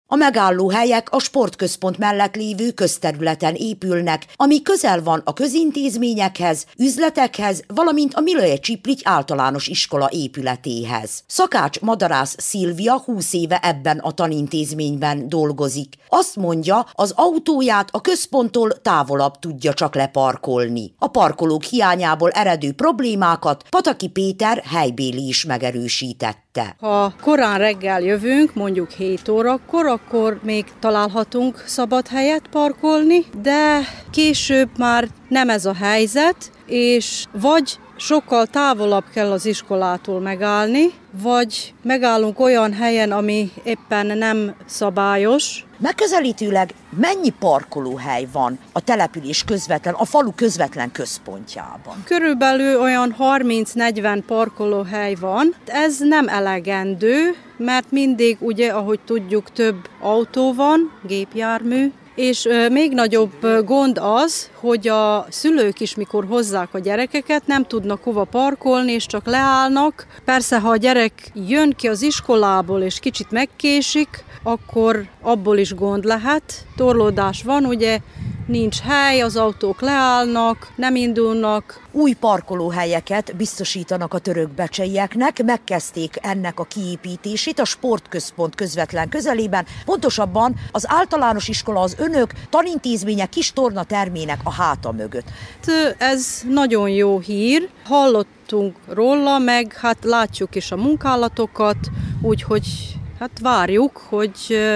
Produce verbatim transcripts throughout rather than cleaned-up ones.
A megállóhelyek a sportközpont mellett lévő közterületen épülnek, ami közel van a közintézményekhez, üzletekhez, valamint a Miloje Csipligy általános iskola épületéhez. Szakács Madarász Szilvia húsz éve ebben a tanintézményben dolgozik. Azt mondja, az autóját a központtól távolabb tudja csak leparkolni. A parkolók hiányából eredő problémákat Pataki Péter helybéli is megerősítette. Ha korán reggel jövünk, mondjuk hét órakor, akkor még találhatunk szabad helyet parkolni, de később már nem ez a helyzet, és vagy sokkal távolabb kell az iskolától megállni, vagy megállunk olyan helyen, ami éppen nem szabályos. Megközelítőleg mennyi parkolóhely van a település közvetlen, a falu közvetlen központjában? Körülbelül olyan harminc-negyven parkolóhely van. Ez nem elegendő, mert mindig, ugye, ahogy tudjuk, több autó van, gépjármű, és még nagyobb gond az, hogy a szülők is, mikor hozzák a gyerekeket, nem tudnak hova parkolni, és csak leállnak. Persze, ha a gyerek jön ki az iskolából, és kicsit megkésik, akkor abból is gond lehet. Torlódás van, ugye, nincs hely, az autók leállnak, nem indulnak. Új parkolóhelyeket biztosítanak a törökbecseieknek, megkezdték ennek a kiépítését a sportközpont közvetlen közelében, pontosabban az általános iskola, az önök tanintézménye kis tornatermének a háta mögött. Ez nagyon jó hír, hallottunk róla, meg hát látjuk is a munkálatokat, úgyhogy hát várjuk, hogy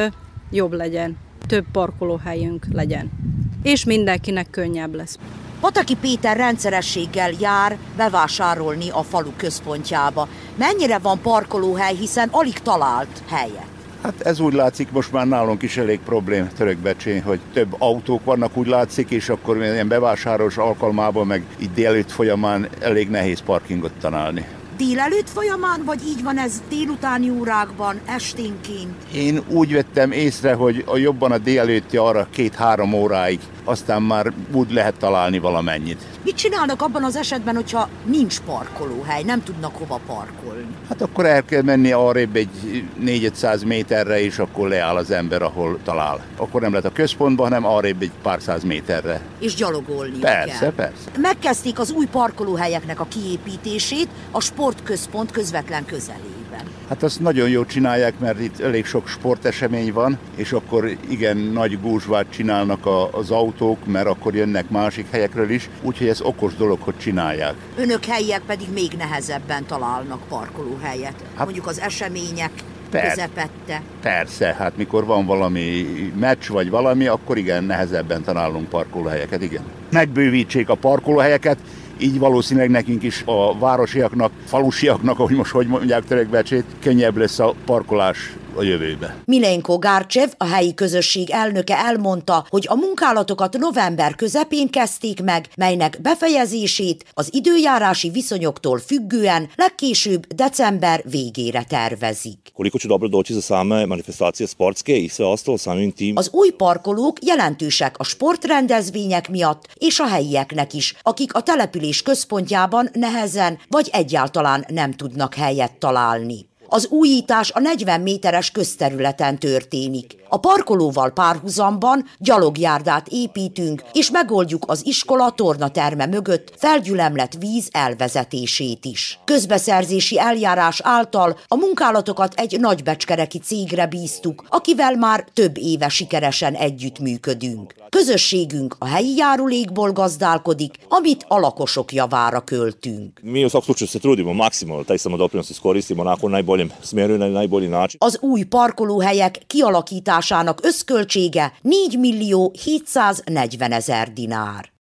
jobb legyen, több parkolóhelyünk legyen, és mindenkinek könnyebb lesz. Pataki Péter rendszerességgel jár bevásárolni a falu központjába. Mennyire van parkolóhely, hiszen alig talált helye? Hát ez úgy látszik, most már nálunk is elég problém Törökbecsén, hogy több autók vannak, úgy látszik, és akkor ilyen bevásárolás alkalmában, meg itt délelőtt folyamán elég nehéz parkingot találni. Délelőtt folyamán, vagy így van ez délutáni órákban, esténként? Én úgy vettem észre, hogy a jobban a délelőtti arra két-három óráig, aztán már úgy lehet találni valamennyit. Mit csinálnak abban az esetben, hogyha nincs parkolóhely, nem tudnak hova parkolni? Hát akkor el kell menni arrébb egy négy-ötszáz méterre, és akkor leáll az ember, ahol talál. Akkor nem lehet a központban, hanem arrébb egy pár száz méterre. És gyalogolni Persze, kell. persze. Megkezdték az új parkolóhelyeknek a kiépítését a sportközpont közvetlen közelében. Hát azt nagyon jól csinálják, mert itt elég sok sportesemény van, és akkor igen nagy gúzsvát csinálnak a, az autók, mert akkor jönnek másik helyekről is, úgyhogy ez okos dolog, hogy csinálják. Önök helyiek pedig még nehezebben találnak parkolóhelyet, hát, mondjuk az események per, közepette. Persze, hát mikor van valami meccs vagy valami, akkor igen, nehezebben találunk parkolóhelyeket, igen. Megbővítsék a parkolóhelyeket, így valószínűleg nekünk is a városiaknak, falusiaknak, ahogy most hogy mondják Törökbecsét, könnyebb lesz a parkolás a jövőbe. Milenko Gárcsev, a helyi közösség elnöke elmondta, hogy a munkálatokat november közepén kezdték meg, melynek befejezését az időjárási viszonyoktól függően legkésőbb december végére tervezik. Az új parkolók jelentősek a sportrendezvények miatt és a helyieknek is, akik a település központjában nehezen vagy egyáltalán nem tudnak helyet találni. Az újítás a negyven méteres közterületen történik. A parkolóval párhuzamban gyalogjárdát építünk, és megoldjuk az iskola tornaterme mögött felgyülemlett víz elvezetését is. Közbeszerzési eljárás által a munkálatokat egy nagybecskereki cégre bíztuk, akivel már több éve sikeresen együttműködünk. Közösségünk a helyi járulékból gazdálkodik, amit a lakosok javára költünk. Mi u svakom slučaju se trudimo maksimalno taj samodoprinos iskoristimo onako u najboljem smjeru i na najbolji način. Az új parkolóhelyek kialakításának összköltsége négy millió hétszáznegyven ezer dinár.